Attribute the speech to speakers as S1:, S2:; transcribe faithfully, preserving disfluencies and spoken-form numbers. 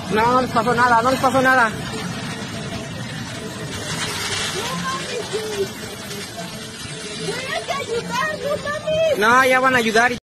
S1: No, no les pasó nada, no les pasó nada.
S2: ¡Voy a ayudar, no mames!
S1: No, ya van a ayudar.